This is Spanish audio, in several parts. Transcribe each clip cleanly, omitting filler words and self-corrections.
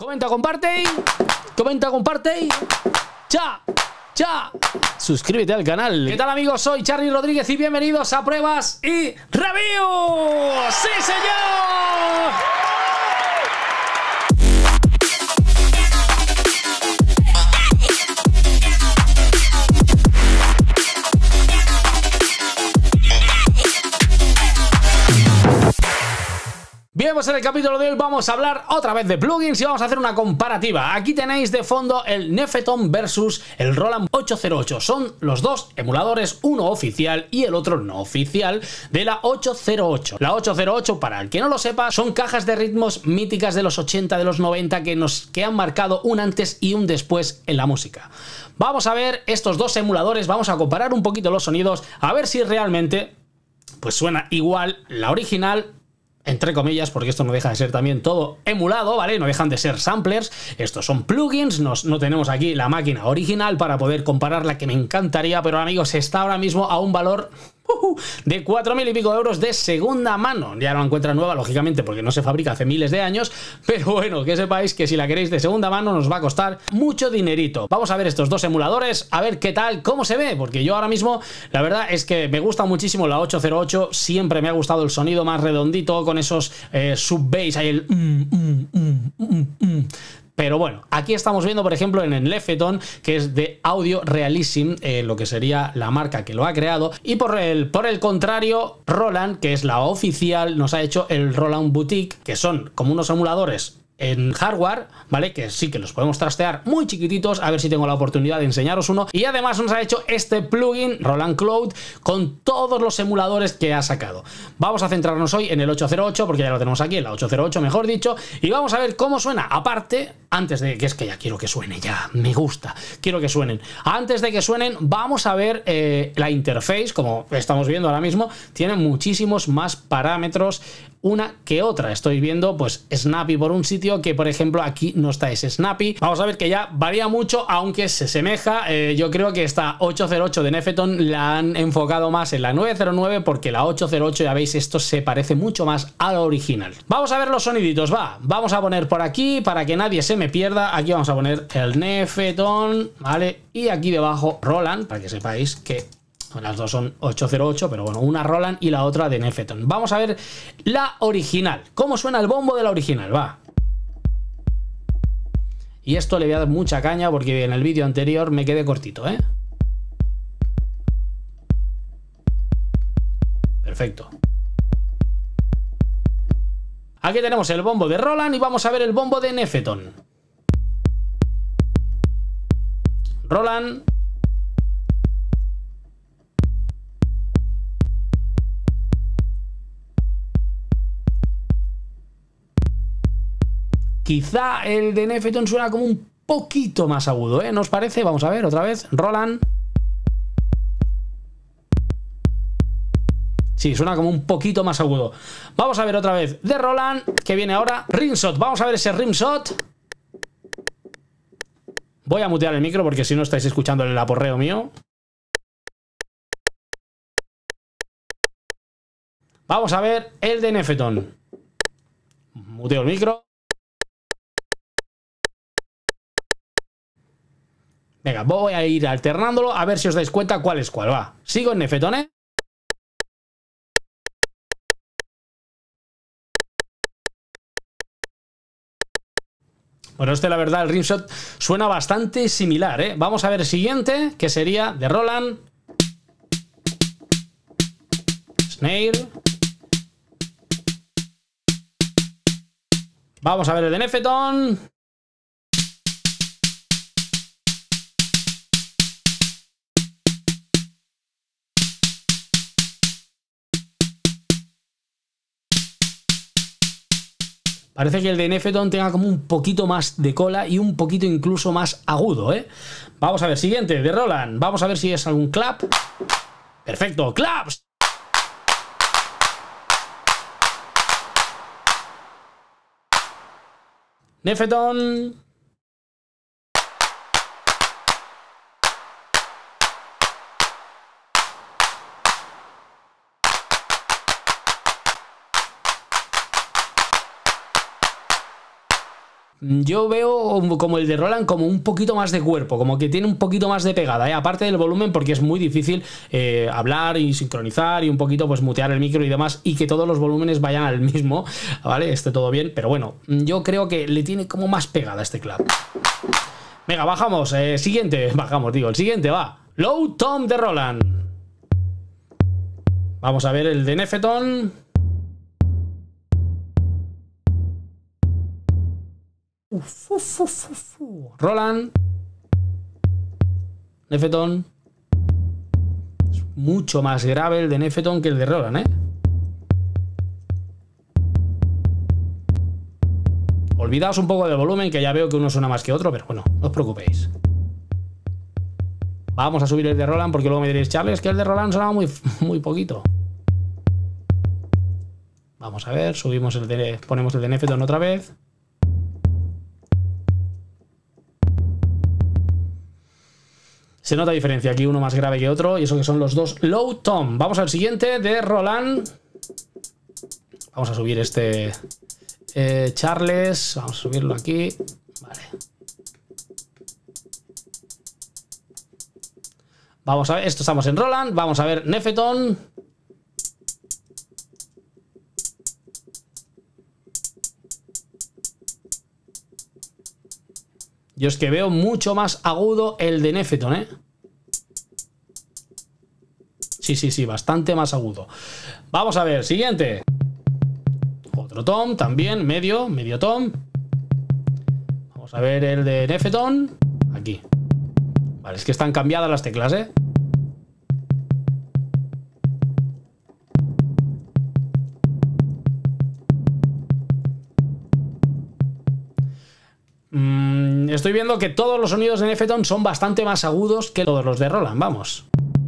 Comenta, comparte. Comenta, comparte. ¡Cha! ¡Cha! Suscríbete al canal. ¿Qué tal, amigos? Soy Charly Rodríguez y bienvenidos a Pruebas y Reviews. ¡Sí, señor! Bien, pues en el capítulo de hoy vamos a hablar otra vez de plugins y vamos a hacer una comparativa. Aquí tenéis de fondo el Nefeton versus el Roland 808. Son los dos emuladores, uno oficial y el otro no oficial, de la 808. La 808, para el que no lo sepa, son cajas de ritmos míticas de los 80, de los 90 que han marcado un antes y un después en la música. Vamos a ver estos dos emuladores, vamos a comparar un poquito los sonidos, a ver si realmente pues suena igual la original, entre comillas, porque esto no deja de ser también todo emulado, ¿vale? No dejan de ser samplers, estos son plugins, no tenemos aquí la máquina original para poder compararla, que me encantaría, pero amigos, está ahora mismo a un valor de 4.000 y pico euros de segunda mano. Ya no la encuentra nueva, lógicamente, porque no se fabrica hace miles de años, pero bueno, que sepáis que si la queréis de segunda mano nos va a costar mucho dinerito. Vamos a ver estos dos emuladores, a ver qué tal, cómo se ve, porque yo ahora mismo, la verdad es que me gusta muchísimo la 808, siempre me ha gustado el sonido más redondito, con esos sub-bass, ahí el Pero bueno, aquí estamos viendo, por ejemplo, en el Nefeton, que es de Audio Realism, lo que sería la marca que lo ha creado. Y por el contrario, Roland, que es la oficial, nos ha hecho el Roland Boutique, que son como unos emuladores en hardware, ¿vale? Que sí que los podemos trastear muy chiquititos, a ver si tengo la oportunidad de enseñaros uno. Y además nos ha hecho este plugin, Roland Cloud, con todos los emuladores que ha sacado. Vamos a centrarnos hoy en el 808, porque ya lo tenemos aquí, en la 808, mejor dicho, y vamos a ver cómo suena. Aparte, antes de que es que ya quiero que suene, ya me gusta, quiero que suenen. Antes de que suenen, vamos a ver la interface, como estamos viendo ahora mismo, tiene muchísimos más parámetros una que otra. Estoy viendo pues Snappy por un sitio, que por ejemplo aquí no está ese Snappy. Vamos a ver que ya varía mucho, aunque se semeja. Yo creo que esta 808 de Nefeton la han enfocado más en la 909, porque la 808, ya veis, esto se parece mucho más a la original. Vamos a ver los soniditos, vamos a poner por aquí, para que nadie se me pierda, aquí vamos a poner el Nefeton, ¿vale? Y aquí debajo Roland, para que sepáis que las dos son 808, pero bueno, una Roland y la otra de Nefeton. Vamos a ver la original. ¿Cómo suena el bombo de la original? Va. Y esto le voy a dar mucha caña porque en el vídeo anterior me quedé cortito, ¿eh? Perfecto. Aquí tenemos el bombo de Roland y vamos a ver el bombo de Nefeton. Roland. Quizá el de Nefeton suena como un poquito más agudo, ¿eh? ¿No os parece? Vamos a ver otra vez. Roland. Sí, suena como un poquito más agudo. Vamos a ver otra vez de Roland, que viene ahora. Rimshot. Vamos a ver ese Rimshot. Voy a mutear el micro porque si no estáis escuchando el aporreo mío. Vamos a ver el de Nefeton. Muteo el micro. Venga, voy a ir alternándolo a ver si os dais cuenta cuál es cuál. Va, sigo en Nefeton, ¿eh? Bueno, la verdad, el Rimshot suena bastante similar, ¿eh? Vamos a ver el siguiente, que sería de Roland. Snare. Vamos a ver el de Nefeton. Parece que el de Nefeton tenga como un poquito más de cola y un poquito incluso más agudo, ¿eh? Vamos a ver, siguiente, de Roland. Vamos a ver si es algún clap. Perfecto, claps. Nefeton. yo veo como el de Roland como un poquito más de cuerpo, como que tiene un poquito más de pegada, ¿eh? Aparte del volumen, porque es muy difícil hablar y sincronizar y un poquito pues mutear el micro y demás, y que todos los volúmenes vayan al mismo, ¿vale? Esté todo bien, pero bueno, yo creo que le tiene como más pegada este clap. Venga, bajamos, siguiente, bajamos, digo, el siguiente va, Low Tom de Roland. Vamos a ver el de Nefeton. Roland. Nefeton. Es mucho más grave el de Nefeton que el de Roland, ¿eh? Olvidaos un poco del volumen, que ya veo que uno suena más que otro, pero bueno, no os preocupéis. Vamos a subir el de Roland porque luego me diréis, Charles, que el de Roland sonaba muy poquito. Vamos a ver, subimos el de, ponemos el de Nefeton otra vez. Se nota diferencia aquí, uno más grave que otro, y eso que son los dos Low Tom. Vamos al siguiente de Roland. Vamos a subir este Charles, vamos a subirlo aquí. Vale. Vamos a ver, esto estamos en Roland, vamos a ver Nefeton. Yo es que veo mucho más agudo el de Nefeton, ¿eh? Sí, bastante más agudo. Vamos a ver, siguiente. Otro tom, también, medio tom. Vamos a ver el de Nefeton. Aquí. Vale, es que están cambiadas las teclas, ¿eh? Estoy viendo que todos los sonidos de Nefeton son bastante más agudos que todos los de Roland, vamos.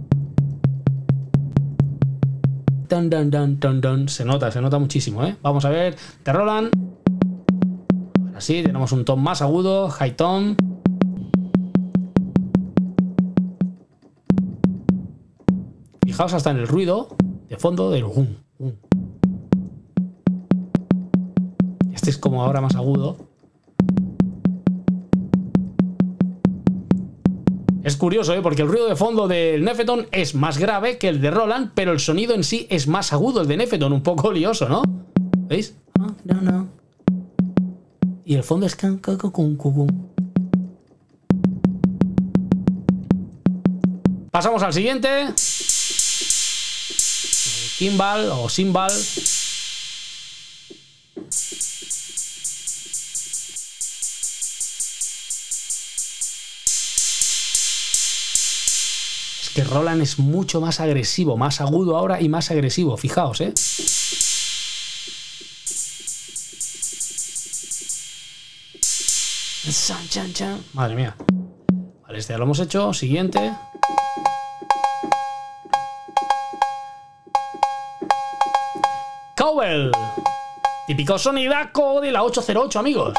Se nota muchísimo, ¿eh? Vamos a ver, de Roland. Ahora sí, tenemos un tom más agudo, high tom. Fijaos hasta en el ruido de fondo del Este es como ahora más agudo. Es curioso, ¿eh? Porque el ruido de fondo del Nefeton es más grave que el de Roland, pero el sonido en sí es más agudo, el de Nefeton, un poco lioso, ¿no? ¿Veis? No. Y el fondo es Pasamos al siguiente. Kimball o Cymbal. Que Roland es mucho más agresivo, más agudo ahora y más agresivo, fijaos, ¿eh? Madre mía. Vale, este ya lo hemos hecho. Siguiente. Cowbell. Típico sonidaco de la 808, amigos.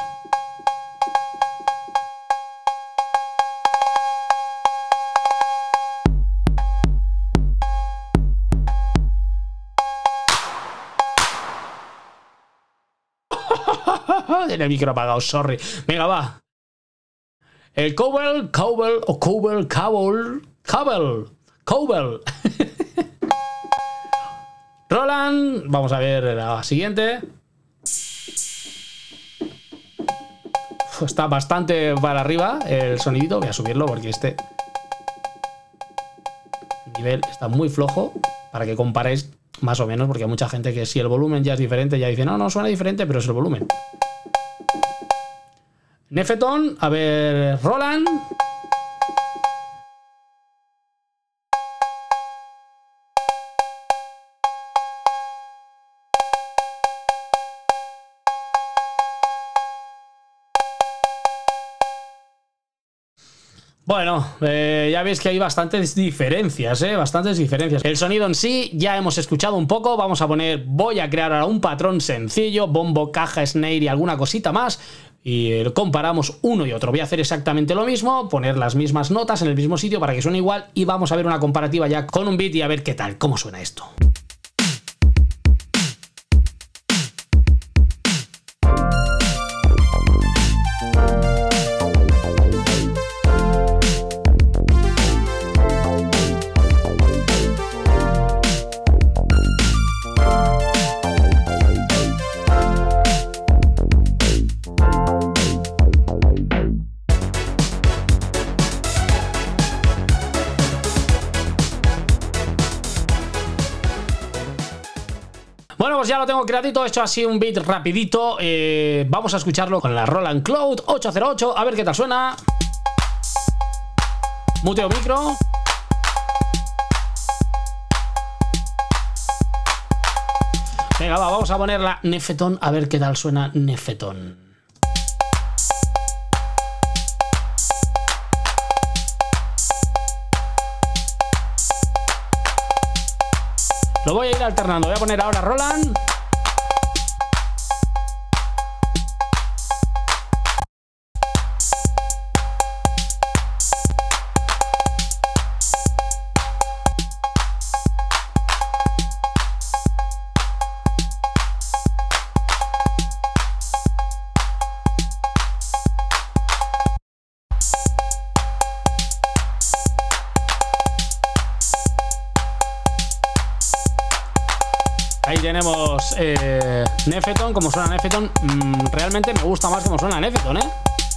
Tiene el micro apagado, sorry. Venga, va. El Cowbell. Roland. Vamos a ver la siguiente. Está bastante para arriba el sonidito. Voy a subirlo porque este nivel está muy flojo para que comparéis más o menos, porque hay mucha gente que si el volumen ya es diferente ya dice no suena diferente, pero es el volumen. Nefeton, a ver, Roland. Bueno, ya veis que hay bastantes diferencias, bastantes diferencias. El sonido en sí ya hemos escuchado un poco. Voy a crear ahora un patrón sencillo, bombo, caja, snare y alguna cosita más. Y comparamos uno y otro. Voy a hacer exactamente lo mismo, poner las mismas notas en el mismo sitio para que suene igual. Y vamos a ver una comparativa ya con un beat y a ver qué tal, cómo suena esto. Bueno, pues ya lo tengo creadito, he hecho así un beat rapidito. Vamos a escucharlo con la Roland Cloud 808, a ver qué tal suena. Muteo micro. Venga, va, vamos a poner la Nefeton, a ver qué tal suena Nefeton. Lo voy a ir alternando. Voy a poner ahora Roland. Ahí tenemos Nefeton, como suena Nefeton. Realmente me gusta más como suena Nefeton, ¿eh?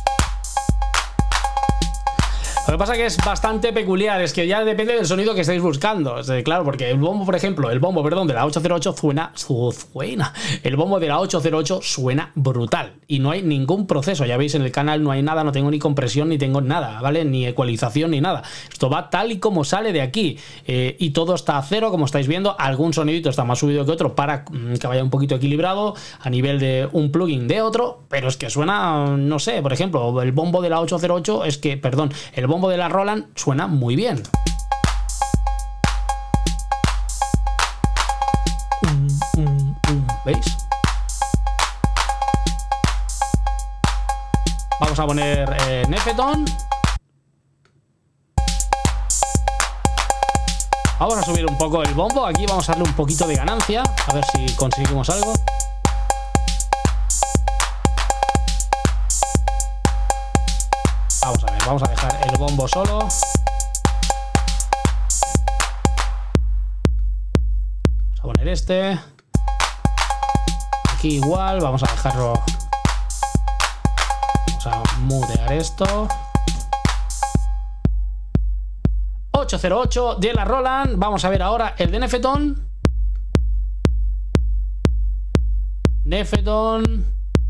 Lo que pasa es que es bastante peculiar, es que ya depende del sonido que estáis buscando. Claro, porque el bombo, por ejemplo, el bombo de la 808 suena. El bombo de la 808 suena brutal. Y no hay ningún proceso. Ya veis, en el canal no hay nada, no tengo ni compresión, ni tengo nada, ¿vale? Ni ecualización, ni nada. Esto va tal y como sale de aquí. Y todo está a cero, como estáis viendo. Algún sonidito está más subido que otro para que vaya un poquito equilibrado a nivel de un plugin de otro. Pero es que suena, no sé, por ejemplo, el bombo de la 808 es que, perdón, el bombo de la Roland suena muy bien. ¿Veis? Vamos a poner Nefeton. Vamos a subir un poco el bombo. Aquí vamos a darle un poquito de ganancia. A ver si conseguimos algo. Vamos a ver, vamos a dejar el bombo solo. Vamos a poner este. Aquí igual, vamos a dejarlo. Vamos a mutear esto. 808 de la Roland. Vamos a ver ahora el de Nefeton. Nefeton.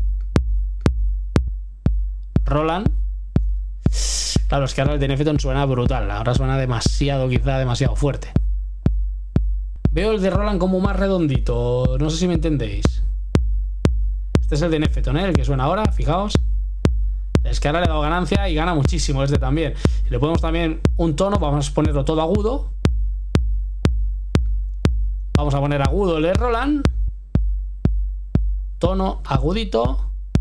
Roland. Claro, es que ahora el de Nefeton suena brutal. Ahora suena demasiado, quizá demasiado fuerte. Veo el de Roland como más redondito. No sé si me entendéis. Este es el de Nefeton, ¿eh? El que suena ahora, fijaos. Es que ahora le he dado ganancia y gana muchísimo este también. Y le ponemos también un tono, vamos a ponerlo todo agudo. Vamos a poner agudo el de Roland. Tono agudito.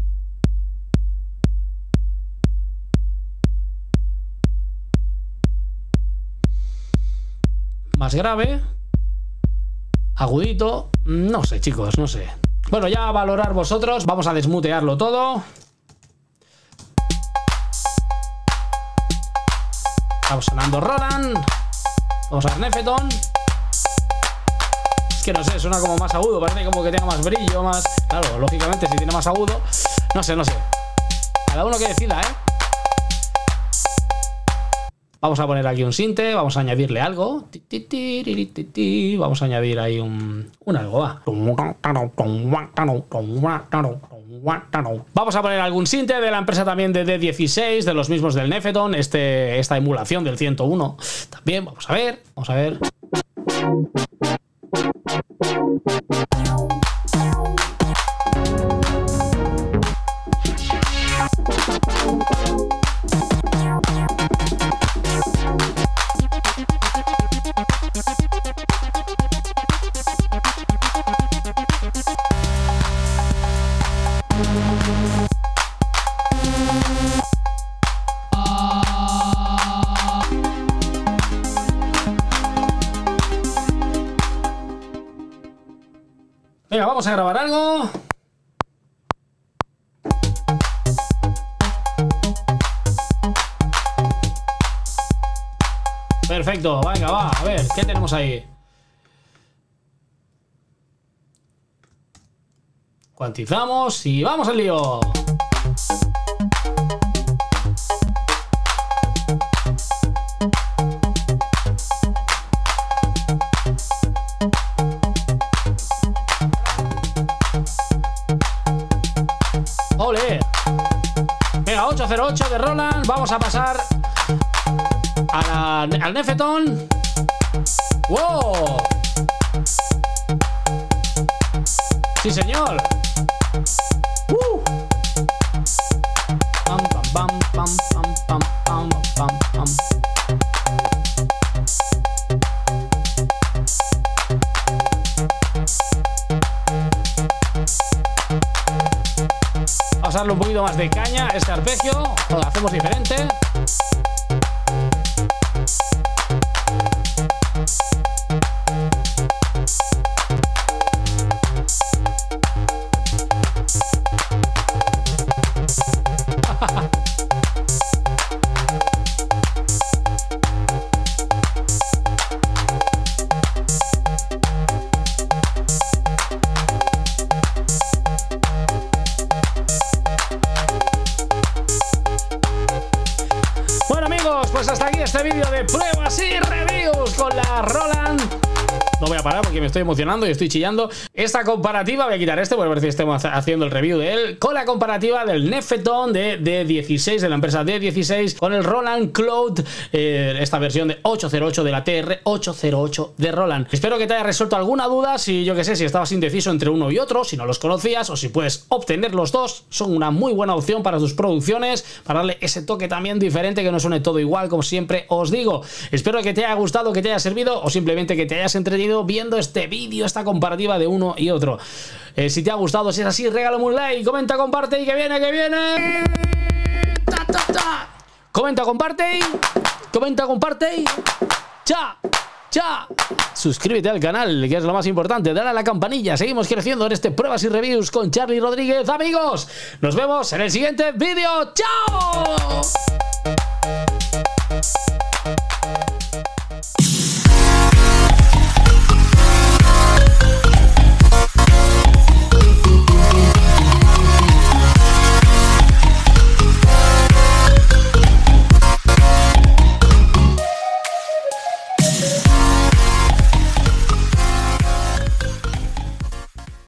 Más grave. Agudito. No sé, chicos, no sé. Bueno, ya a valorar vosotros. Vamos a desmutearlo todo. Estamos sonando Roland. Vamos a ver Nefeton. Es que no sé, suena como más agudo. Parece como que tenga más brillo, más... Claro, lógicamente si tiene más agudo. No sé, no sé. Cada uno que decida, ¿eh? Vamos a poner aquí un sinte, vamos a añadirle algo. Vamos a añadir ahí un algo, va. Vamos a poner algún sinte de la empresa también de D16, de los mismos del Nefeton, esta emulación del 101. También, vamos a ver, vamos a ver. Venga, vamos a grabar algo. Perfecto, venga, va, a ver, ¿qué tenemos ahí? Cuantizamos y vamos al lío. Venga, 808 de Roland. Vamos a pasar al Nefeton. ¡Wow! ¡Sí, señor! Pam, pam, pam, pam, pam, pam, pam, pam. Vamos a darle un poquito más de caña a este arpegio. Lo hacemos diferente. Pues hasta aquí este vídeo de pruebas y reviews con la Roland. No voy a parar porque me estoy emocionando y estoy chillando. Esta comparativa, voy a quitar este, porque parece que estemos haciendo el review de él, con la comparativa del Nefeton de D16, de la empresa D16, con el Roland Cloud, esta versión de 808 de la TR-808 de Roland. Espero que te haya resuelto alguna duda, si yo que sé, si estabas indeciso entre uno y otro, si no los conocías, o si puedes obtener los dos, son una muy buena opción para tus producciones, para darle ese toque también diferente, que no suene todo igual, como siempre os digo. Espero que te haya gustado, que te haya servido, o simplemente que te hayas entretenido viendo este vídeo, esta comparativa de uno y otro. Si te ha gustado, si es así, regálame un like, comenta, comparte y que viene, que viene. Ta, ta, ta. Comenta, comparte y cha, cha. Suscríbete al canal, que es lo más importante, dale a la campanilla. Seguimos creciendo en este Pruebas y Reviews con Charly Rodríguez. Amigos, nos vemos en el siguiente vídeo. ¡Chao!